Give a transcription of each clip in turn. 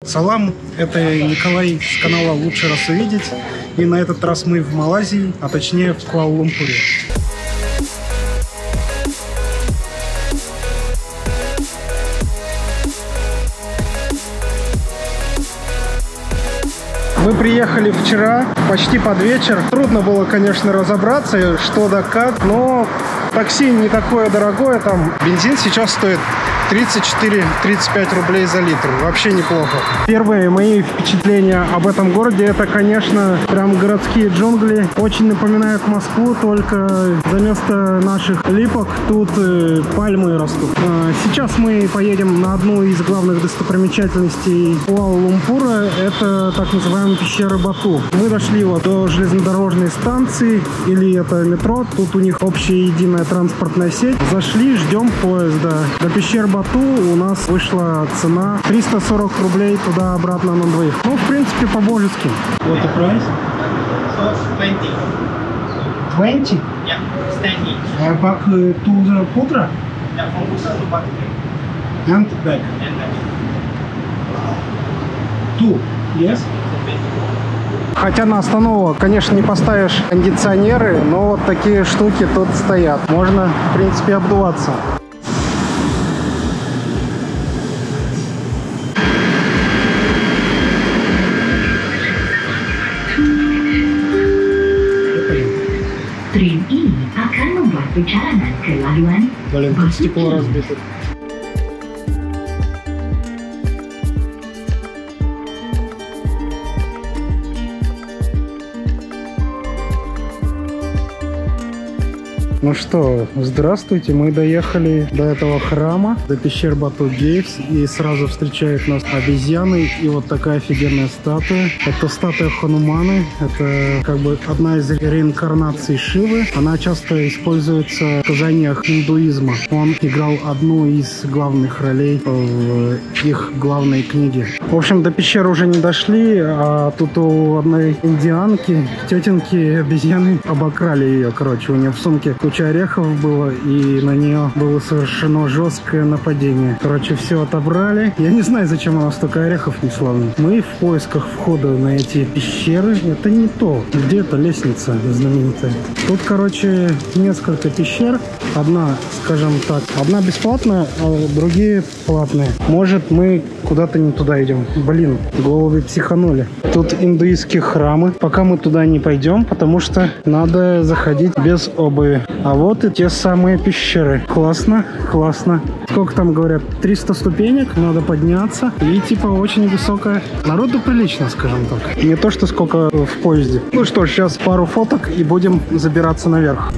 Салам, это Николай с канала «Лучше раз увидеть». И на этот раз мы в Малайзии, а точнее в Куала-Лумпуре. Мы приехали вчера, почти под вечер. Трудно было, конечно, разобраться, что да как, но такси не такое дорогое. Там бензин сейчас стоит 34-35 рублей за литр. Вообще неплохо. Первые мои впечатления об этом городе — это, конечно, прям городские джунгли. Очень напоминают Москву, только вместо наших липок тут пальмы растут. Сейчас мы поедем на одну из главных достопримечательностей Куала-Лумпура. Это так называемая пещера Бату. Мы дошли вот до железнодорожной станции, или это метро. Тут у них общая единая транспортная сеть. Зашли, ждем поезда. До пещеры Бату у нас вышла цена 340 рублей туда-обратно на двоих. Ну, в принципе, по-божески. What the price? 20. 20? Yeah, stand each. Back to the Putra? Yeah, from Putra to back. And back? And back. 2, yes? Хотя на остановок, конечно, не поставишь кондиционеры, но вот такие штуки тут стоят. Можно, в принципе, обдуваться. Train ini akan membuat perjalanan ke laluan Блин, тут стекло разбито. Ну что, здравствуйте, мы доехали до этого храма, до пещер Бату Гейвс, и сразу встречают нас обезьяны и вот такая офигенная статуя. Это статуя Хануманы, это как бы одна из реинкарнаций Шивы. Она часто используется в сказаниях индуизма. Он играл одну из главных ролей в их главной книге. В общем, до пещеры уже не дошли, а тут у одной индианки, тетеньки, обезьяны обокрали ее, короче, у нее в сумке куча орехов было, и на нее было совершено жесткое нападение. Короче, все отобрали. Я не знаю, зачем она столько орехов несла. Мы в поисках входа на эти пещеры. Это не то. Где-то лестница знаменитая. Тут, короче, несколько пещер. Одна, скажем так, одна бесплатная, а другие платные. Может, мы куда-то не туда идем. Блин, головы психанули. Тут индуистские храмы. Пока мы туда не пойдем, потому что надо заходить без обуви. А вот и те самые пещеры. Классно, классно. Сколько там говорят? 300 ступенек, надо подняться. И типа очень высокая. Народу прилично, скажем так. Не то, что сколько в поезде. Ну что ж, сейчас пару фоток и будем забираться наверх.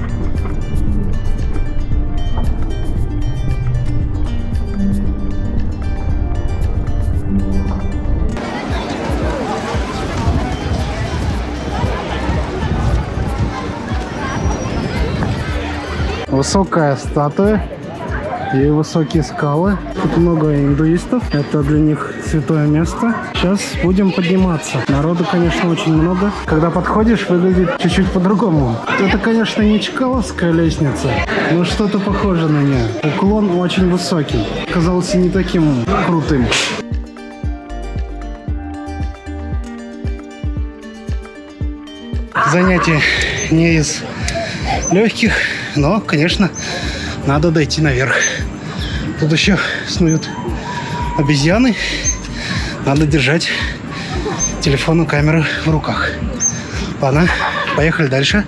Высокая статуя и высокие скалы. Тут много индуистов. Это для них святое место. Сейчас будем подниматься. Народу, конечно, очень много. Когда подходишь, выглядит чуть-чуть по-другому. Это, конечно, не Чкаловская лестница, но что-то похоже на нее. Уклон очень высокий. Казался не таким крутым. Занятие не из легких, но, конечно, надо дойти наверх. Тут еще снуют обезьяны. Надо держать телефон и камеру в руках. Ладно, поехали дальше.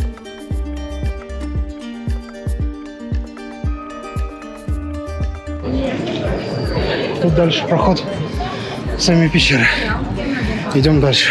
Тут дальше проход в сами пещеры. Идем дальше.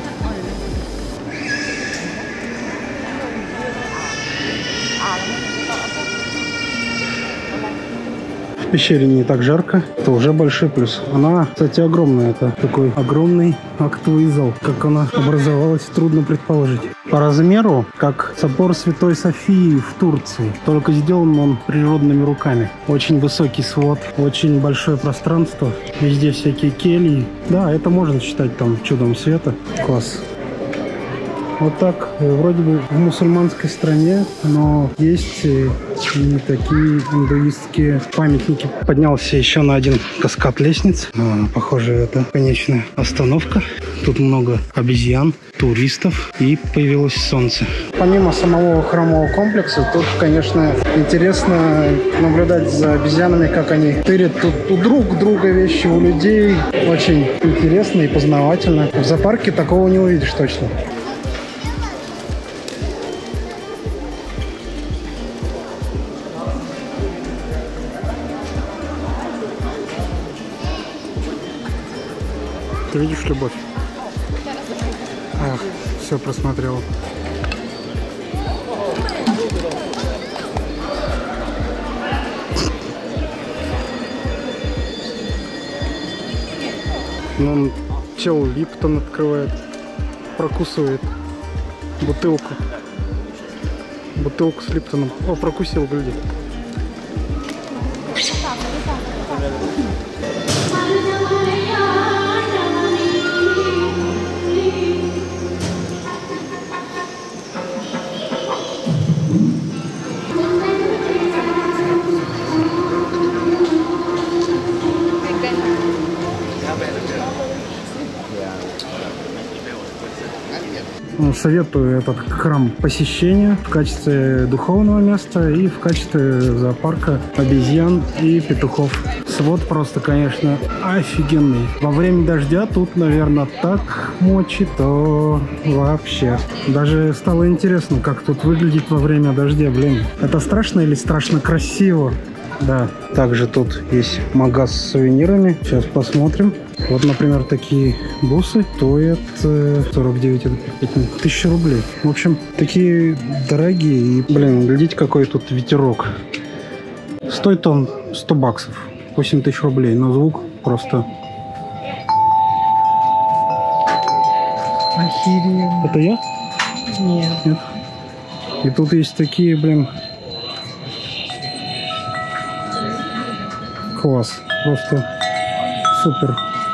В пещере не так жарко, это уже большой плюс. Она, кстати, огромная. Это такой огромный актовый зал. Как она образовалась, трудно предположить. По размеру, как собор Святой Софии в Турции. Только сделан он природными руками. Очень высокий свод, очень большое пространство. Везде всякие кельи. Да, это можно считать там чудом света. Класс. Вот так, вроде бы в мусульманской стране, но есть и такие индуистские памятники. Поднялся еще на один каскад лестниц. Похоже, это конечная остановка. Тут много обезьян, туристов, и появилось солнце. Помимо самого храмового комплекса, тут, конечно, интересно наблюдать за обезьянами, как они тырят тут у друг друга вещи, у людей. Очень интересно и познавательно. В зоопарке такого не увидишь точно. Ты видишь любовь? Ах, все просмотрел. Ну, чел Липтон открывает, прокусывает бутылку. Бутылку с Липтоном. О, прокусил, гляди. Советую этот храм посещения в качестве духовного места и в качестве зоопарка обезьян и петухов. Свод просто, конечно, офигенный. Во время дождя тут, наверное, так мочит, то вообще. Даже стало интересно, как тут выглядит во время дождя. Блин, это страшно или страшно красиво? Да, также тут есть магаз с сувенирами. Сейчас посмотрим. Вот, например, такие бусы стоят 49 тысяч рублей. В общем, такие дорогие. И, блин, глядите, какой тут ветерок. Стоит он 100 баксов. 8 тысяч рублей. Но звук просто... Охеренно. Это я? Нет. Нет. И тут есть такие, блин... Класс. Просто супер.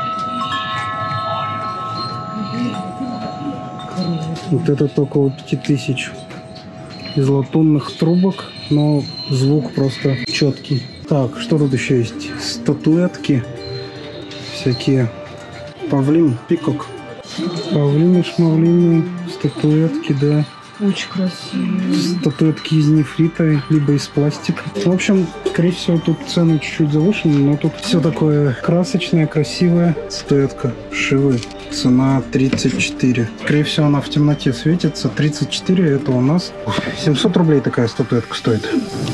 Вот этот около 5000. Из латунных трубок, но звук просто четкий. Так, что тут еще есть? Статуэтки всякие. Павлин, пикок. Павлины, шмавлины, статуэтки, да. Очень красиво. Статуэтки из нефрита, либо из пластика. В общем, скорее всего, тут цены чуть-чуть завышены, но тут все такое красочное, красивое. Статуэтка Шивы. Цена 34. Скорее всего, она в темноте светится. 34 это у нас 700 рублей такая статуэтка стоит.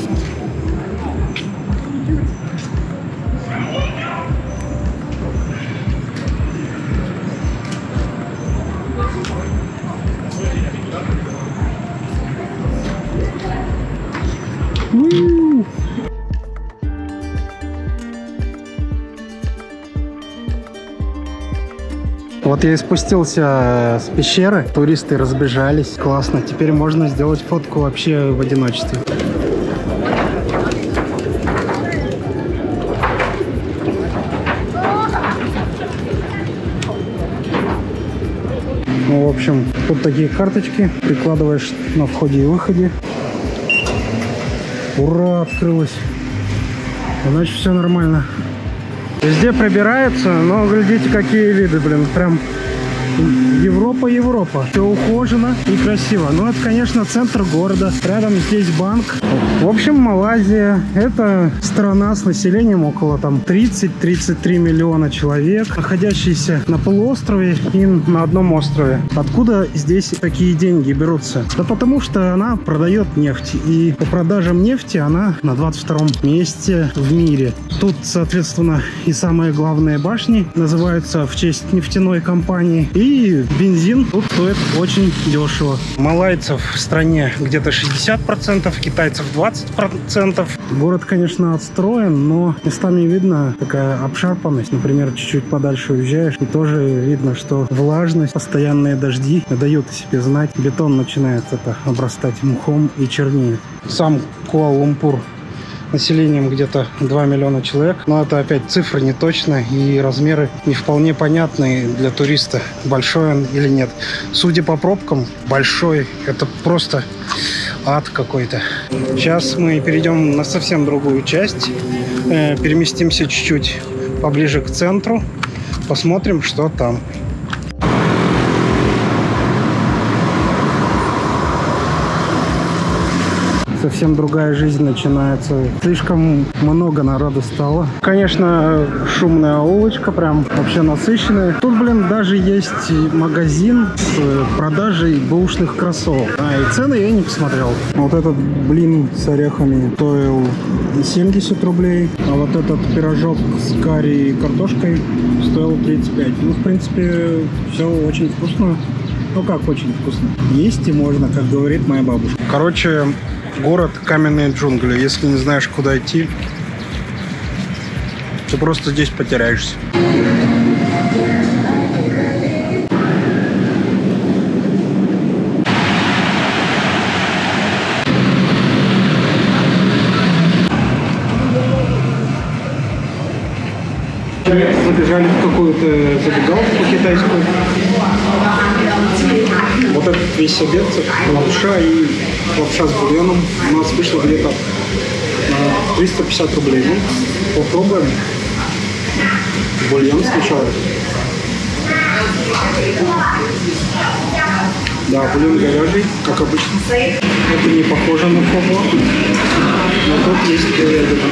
Вот я и спустился с пещеры, туристы разбежались, классно. Теперь можно сделать фотку вообще в одиночестве. Ну, в общем, тут такие карточки, прикладываешь на входе и выходе. Ура, открылось. Значит, все нормально. Везде пробираются, но глядите, какие виды, блин, прям Европа. Все ухожено и красиво. Ну, это, конечно, центр города. Рядом здесь банк. В общем, Малайзия — это страна с населением около там 30-33 миллиона человек, находящиеся на полуострове и на одном острове. Откуда здесь такие деньги берутся? Да потому что она продает нефть. И по продажам нефти она на 22-м месте в мире. Тут, соответственно, и самые главные башни называются в честь нефтяной компании. И бензин тут стоит очень дешево. Малайцев в стране где-то 60%, китайцев 20%. Город, конечно, отстроен, но местами видно такая обшарпанность. Например, чуть-чуть подальше уезжаешь, и тоже видно, что влажность, постоянные дожди дают о себе знать. Бетон начинает обрастать мхом и чернеет. Сам Куала-Лумпур населением где-то 2 миллиона человек. Но это опять цифры не точно и размеры не вполне понятны для туриста, большой он или нет. Судя по пробкам, большой. Это просто ад какой-то. Сейчас мы перейдем на совсем другую часть. Переместимся чуть-чуть поближе к центру. Посмотрим, что там. Совсем другая жизнь начинается. Слишком много народу стало. Конечно, шумная улочка, прям вообще насыщенная. Тут, блин, даже есть магазин с продажей бэушных кроссовок. И цены я не посмотрел. Вот этот блин с орехами стоил 70 рублей. А вот этот пирожок с карри и картошкой стоил 35. Ну, в принципе, все очень вкусно. Ну, как очень вкусно. Есть и можно, как говорит моя бабушка. Короче, город каменные джунгли. Если не знаешь, куда идти, ты просто здесь потеряешься. Забежали в какую-то забегаловку китайскую. Вот этот весь обед, лапша и лапша с бульоном у нас вышло где-то 350 рублей. Ну, попробуем бульон сначала. Да, бульон говяжий, как обычно. Это не похоже на фобо, но тут есть говядина.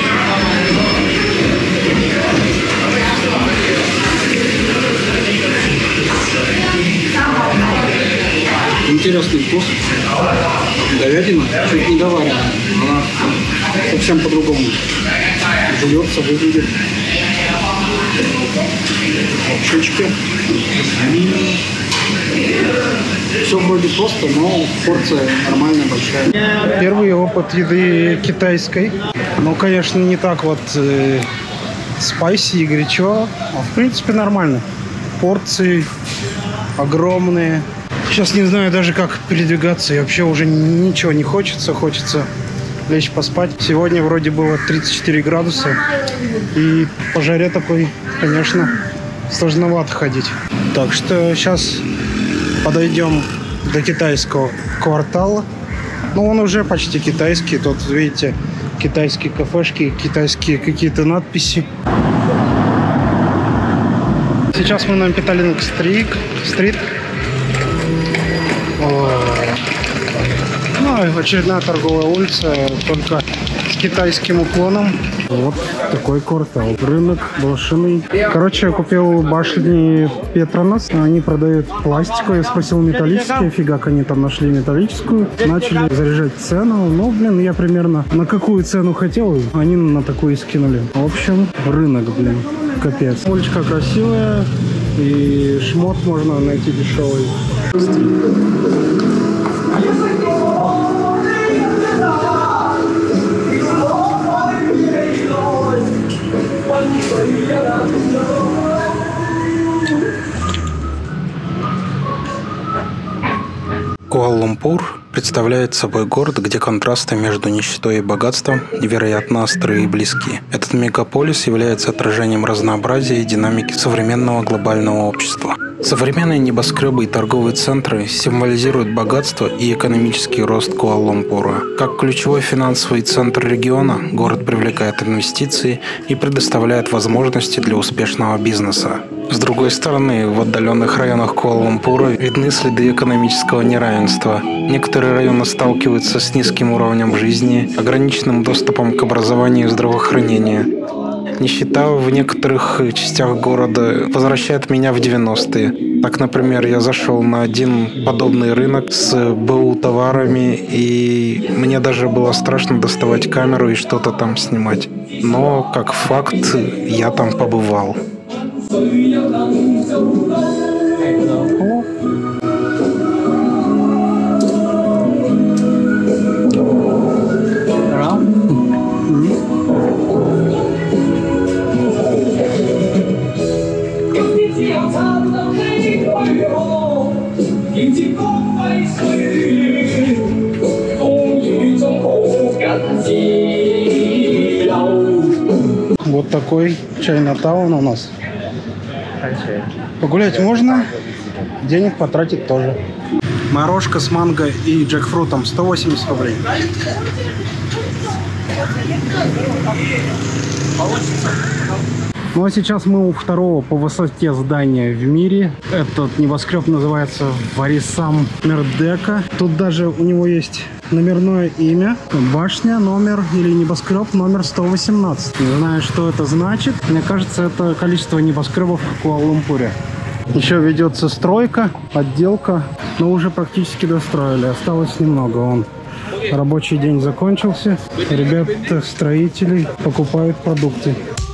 Интересный вкус. Говядина чуть не доварена. Она совсем по-другому жуется, выглядит. Щечки. Все вроде просто, но порция нормальная, большая. Первый опыт еды китайской. Ну, конечно, не так вот спайси и горячо. А в принципе нормально. Порции огромные. Сейчас не знаю даже, как передвигаться. И вообще уже ничего не хочется. Хочется лечь поспать. Сегодня вроде было 34 градуса. И по жаре такой, конечно, сложновато ходить. Так что сейчас подойдем до китайского квартала. Ну, он уже почти китайский. Тут, видите, китайские кафешки, китайские какие-то надписи. Сейчас мы на Петалинг-стрит. Ну, очередная торговая улица, только с китайским уклоном. Вот такой квартал. Рынок блошиный. Короче, я купил башни Петронас. Они продают пластиковую. Я спросил металлические. Фигак они там нашли металлическую. Начали заряжать цену. Ну, блин, я примерно на какую цену хотел, они на такую и скинули. В общем, рынок, блин, капец. Уличка красивая. И шмот можно найти дешевый. Куала-Лумпур представляет собой город, где контрасты между нищетой и богатством невероятно острые и близки. Этот мегаполис является отражением разнообразия и динамики современного глобального общества. Современные небоскребы и торговые центры символизируют богатство и экономический рост Куала-Лумпура. Как ключевой финансовый центр региона, город привлекает инвестиции и предоставляет возможности для успешного бизнеса. С другой стороны, в отдаленных районах Куала-Лумпура видны следы экономического неравенства. Некоторые районы сталкиваются с низким уровнем жизни, ограниченным доступом к образованию и здравоохранению. Нищета в некоторых частях города возвращает меня в 90-е. Так, например, я зашел на один подобный рынок с БУ товарами, и мне даже было страшно доставать камеру и что-то там снимать. Но, как факт, я там побывал. Вот такой Чайнатаун у нас. Погулять можно, денег потратить тоже. Морожка с манго и джекфрутом 180 рублей. Ну а сейчас мы у второго по высоте здания в мире. Этот небоскреб называется Варисам Мердека. Тут даже у него есть номерное имя. Башня номер или небоскреб номер 118. Не знаю, что это значит. Мне кажется, это количество небоскребов в Куала-Лумпуре. Еще ведется стройка, отделка, но уже практически достроили. Осталось немного. Вон, рабочий день закончился. Ребята, строители, покупают продукты.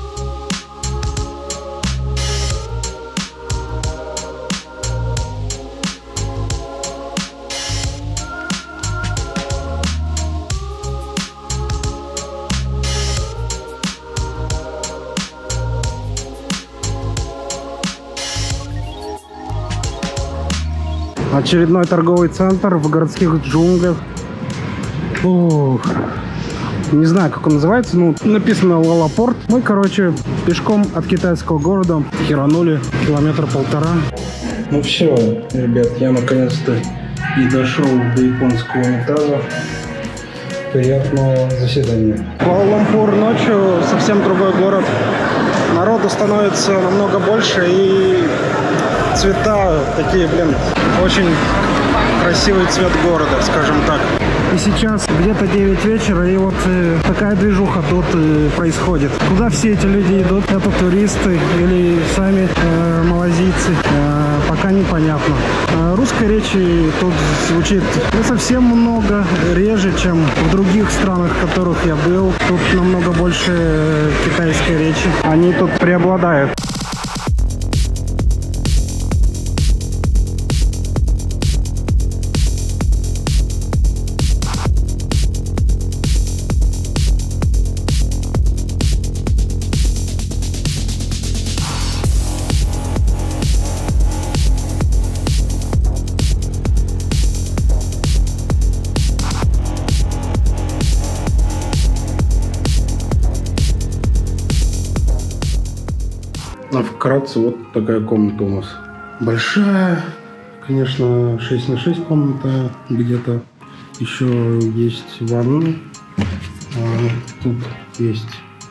Очередной торговый центр в городских джунглях. Ух. Не знаю, как он называется, но написано Лалапорт. Мы, короче, пешком от китайского города херанули 1,5 километра. Ну все, ребят, я наконец-то и дошел до японского унитаза. Приятного заседания. Куала-Лумпур ночью совсем другой город. Народу становится намного больше и цвета такие, блин, очень красивый цвет города, скажем так. И сейчас где-то 9 вечера, и вот такая движуха тут происходит. Куда все эти люди идут? Это туристы или сами малазийцы? Пока непонятно. Русской речи тут звучит не совсем много, реже, чем в других странах, в которых я был. Тут намного больше китайской речи. Они тут преобладают. А вкратце вот такая комната у нас. Большая, конечно, 6 на 6 комната. Где-то еще есть ванна. Тут есть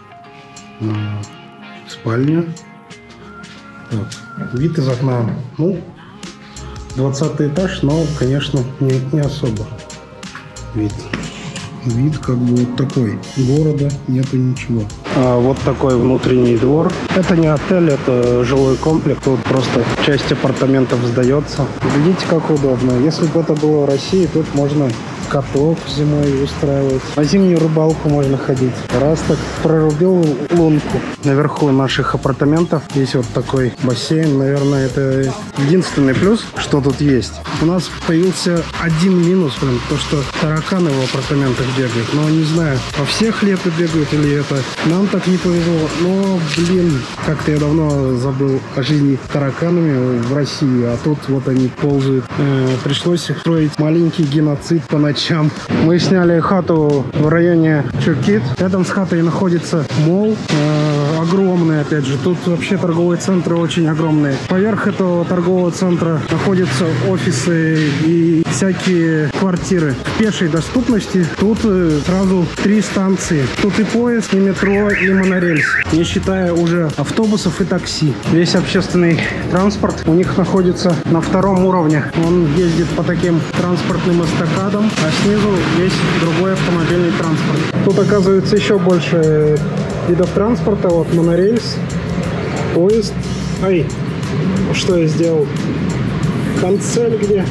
спальня. Так, вид из окна, ну, 20 этаж, но, конечно, не особо вид. Вид как бы вот такой. Города нету ничего. Вот такой внутренний двор. Это не отель, это жилой комплекс. Тут просто часть апартаментов сдается. Видите, как удобно. Если бы это было в России, тут можно каток зимой устраивать. На зимнюю рыбалку можно ходить. Раз так прорубил лунку. Наверху наших апартаментов есть вот такой бассейн. Наверное, это единственный плюс, что тут есть. У нас появился один минус, блин, то, что тараканы в апартаментах бегают. Но не знаю, во всех ли это бегают или это нам так не повезло. Но, блин, как-то я давно забыл о жизни тараканами в России, а тут вот они ползают. Пришлось строить маленький геноцид по ночам. Мы сняли хату в районе Чукит. Рядом с хатой находится молл. Огромный, опять же. Тут вообще торговые центры очень огромные. Поверх этого торгового центра находятся офисы и всякие квартиры. В пешей доступности тут сразу 3 станции. Тут и поезд, и метро, и монорельс. Не считая уже автобусов и такси. Весь общественный транспорт у них находится на 2-м уровне. Он ездит по таким транспортным эстакадам, а снизу весь другой автомобильный транспорт. Тут оказывается еще больше видов транспорта. Вот монорельс, поезд. Ай, что я сделал? Канцель где?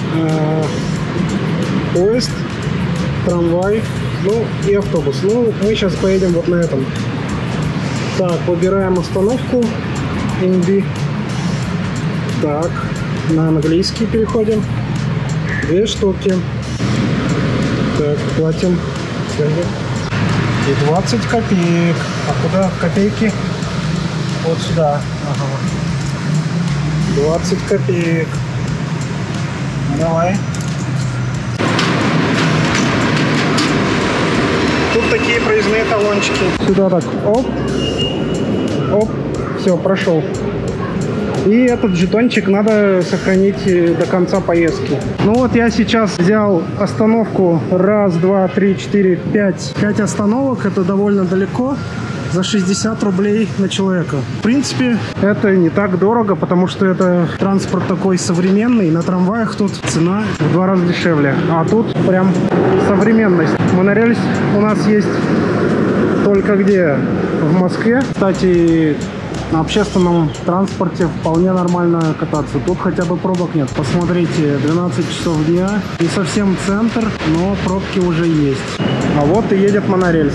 Поезд, трамвай, ну и автобус. Ну, мы сейчас поедем вот на этом. Так, выбираем остановку. Инди. Так, на английский переходим. 2 штуки. Так, платим. И 20 копеек. А куда копейки? Вот сюда. Ага. 20 копеек. Давай. Тут такие проездные талончики. Сюда так, оп. Оп, все, прошел. И этот жетончик надо сохранить до конца поездки. Ну вот я сейчас взял остановку. Раз, два, три, четыре, пять. 5 остановок. Это довольно далеко. За 60 рублей на человека. В принципе, это не так дорого, потому что это транспорт такой современный. На трамваях тут цена в 2 раза дешевле. А тут прям современность. Монорельс у нас есть только где? В Москве. Кстати, на общественном транспорте вполне нормально кататься. Тут хотя бы пробок нет. Посмотрите, 12 часов дня. Не совсем центр, но пробки уже есть. А вот и едет монорельс.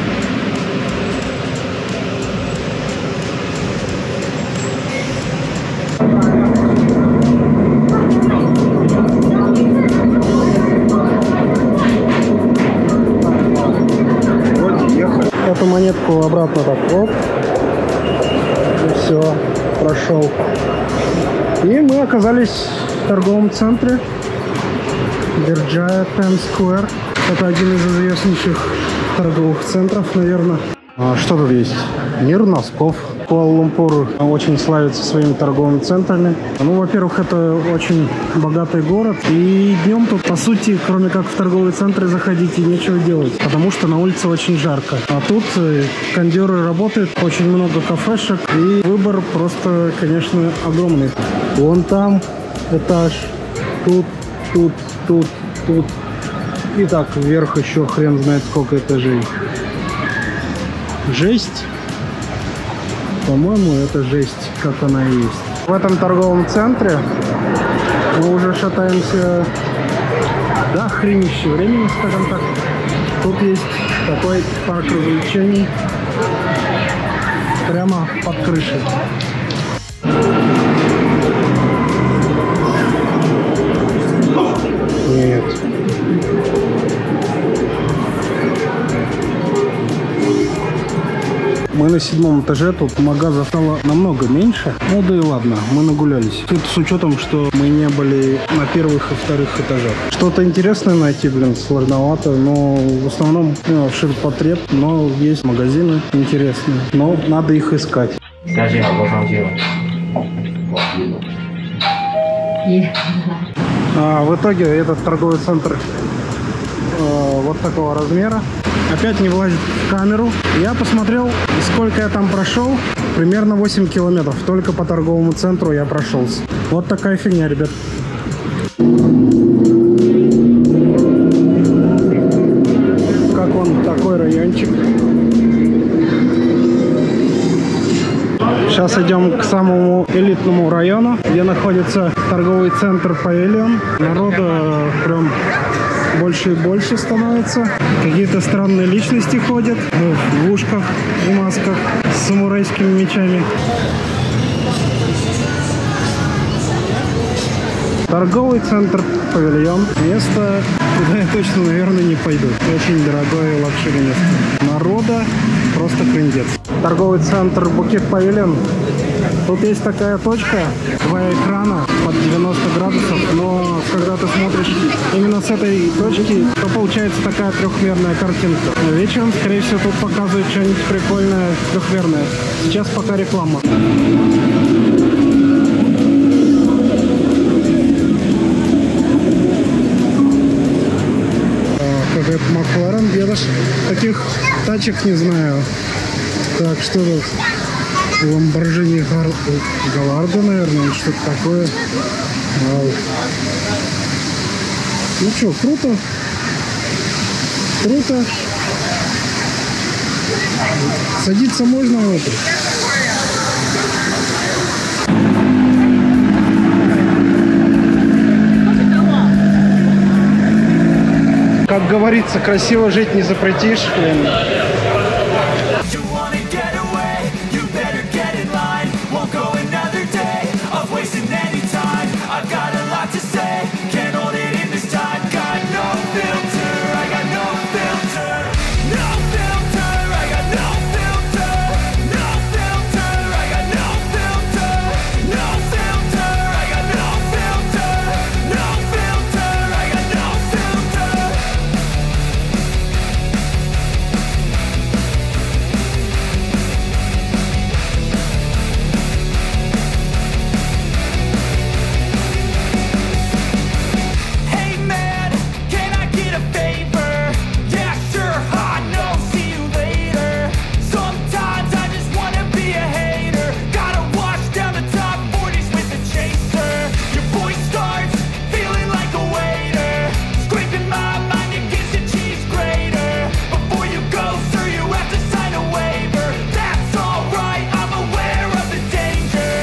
Эту монетку обратно так, оп, и все, прошел. И мы оказались в торговом центре Birjaya Times Square. Это один из известнейших торговых центров, наверное. А что тут есть? Мир носков. Куала-Лумпур очень славится своими торговыми центрами. Ну, во-первых, это очень богатый город. И днем тут, по сути, кроме как в торговые центры заходить и нечего делать. Потому что на улице очень жарко. А тут кондеры работают, очень много кафешек. И выбор просто, конечно, огромный. Вон там этаж. Тут, тут, тут, тут. И так вверх еще хрен знает сколько этажей. Жесть. По-моему, это жесть, как она и есть. В этом торговом центре мы уже шатаемся до хренища времени, скажем так. Тут есть такой парк развлечений прямо под крышей. Нет. Мы на 7-м этаже, тут магаза стало намного меньше. Ну да и ладно, мы нагулялись. Тут с учетом, что мы не были на первых и вторых этажах. Что-то интересное найти, блин, сложновато, но в основном ширпотреб, но есть магазины интересные, но надо их искать. Скажи, В итоге этот торговый центр вот такого размера. Опять не влазит в камеру. Я посмотрел, сколько я там прошел. Примерно 8 километров. Только по торговому центру я прошелся. Вот такая фигня, ребят. Как он, такой райончик. Сейчас идем к самому элитному району, где находится торговый центр Павильон. Народа прям больше и больше становится. Какие-то странные личности ходят в лужках, в масках, с самурайскими мечами. Торговый центр Павильон. Место, куда я точно, наверное, не пойду. Очень дорогое лакшери место. Народа просто крындец. Торговый центр Букет Павильон. Тут есть такая точка, 2 экрана под 90 градусов, но когда ты смотришь именно с этой точки, то получается такая трехмерная картинка. Вечером, скорее всего, тут показывают что-нибудь прикольное трехмерное. Сейчас пока реклама. Какой-то Макларен, я даже таких тачек не знаю. Так, что тут? Lamborghini Gallardo, наверное, что-то такое. Вау. Ну что, круто. Круто. Садиться можно внутрь. Как говорится, красиво жить не запретишь.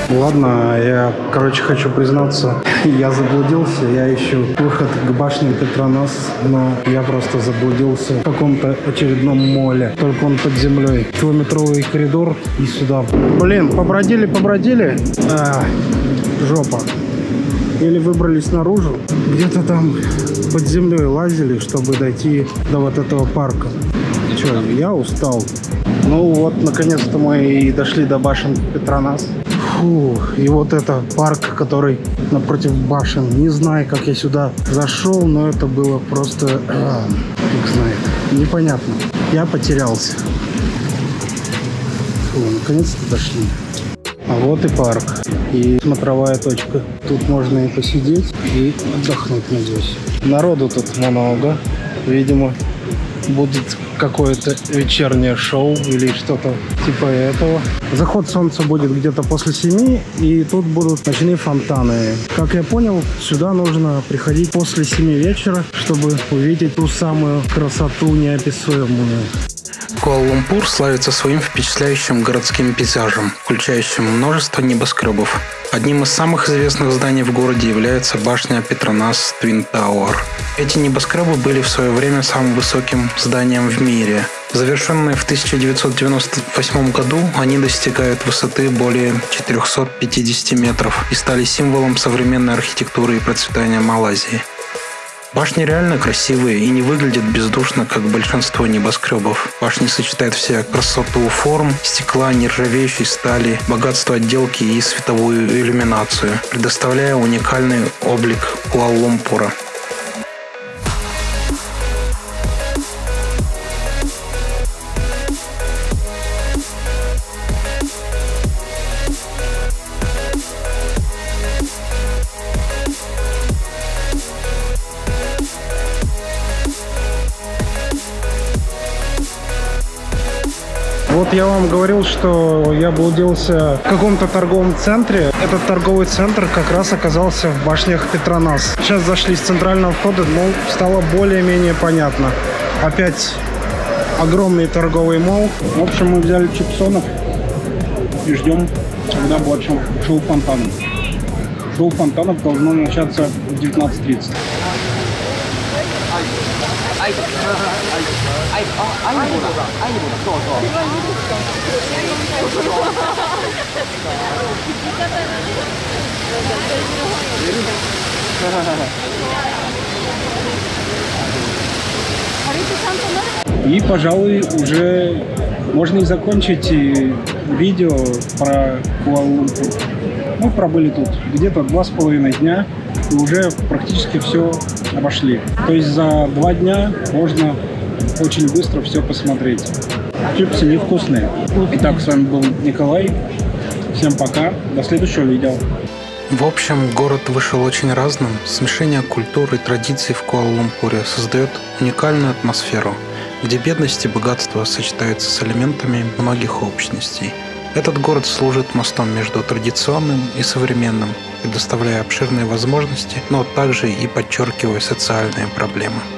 Ладно, я, хочу признаться, я заблудился, я ищу выход к башне Петронас, но я просто заблудился в каком-то очередном моле, только он под землей. Километровый коридор и сюда. Блин, побродили, жопа. Или выбрались наружу, где-то там под землей лазили, чтобы дойти до вот этого парка. Че, я устал. Ну вот, наконец-то мы и дошли до башен Петронас. Фу, и вот это парк, который напротив башен. Не знаю, как я сюда зашел, но это было просто, фиг знает, непонятно. Я потерялся. Фу, наконец-то дошли. А вот и парк. И смотровая точка. Тут можно и посидеть, и отдохнуть, надеюсь. Народу тут много. Видимо, будет какое-то вечернее шоу или что-то типа этого. Заход солнца будет где-то после 7, и тут будут ночные фонтаны. Как я понял, сюда нужно приходить после 7 вечера, чтобы увидеть ту самую красоту неописуемую. Куала-Лумпур славится своим впечатляющим городским пейзажем, включающим множество небоскребов. Одним из самых известных зданий в городе является башня Петронас Twin Tower. Эти небоскребы были в свое время самым высоким зданием в мире. Завершенные в 1998 году, они достигают высоты более 450 метров и стали символом современной архитектуры и процветания Малайзии. Башни реально красивые и не выглядят бездушно, как большинство небоскребов. Башни сочетают в себе красоту форм, стекла, нержавеющей стали, богатство отделки и световую иллюминацию, предоставляя уникальный облик Куала-Лумпура. Вот я вам говорил, что я блудился в каком-то торговом центре. Этот торговый центр как раз оказался в башнях Петронас. Сейчас зашли с центрального входа, но стало более-менее понятно. Опять огромный торговый молл. В общем, мы взяли чипсонов и ждем, когда будет шоу фонтанов. Шоу фонтанов должно начаться в 19:30. И, пожалуй, уже можно и закончить видео про Куала-Лумпур. Мы пробыли тут где-то 2,5 дня и уже практически все обошли. То есть за 2 дня можно очень быстро все посмотреть. Чипсы невкусные. Итак, с вами был Николай. Всем пока. До следующего видео. В общем, город вышел очень разным. Смешение культур и традиций в Куала-Лумпуре создает уникальную атмосферу, где бедность и богатство сочетаются с элементами многих общностей. Этот город служит мостом между традиционным и современным, предоставляя обширные возможности, но также и подчеркивая социальные проблемы.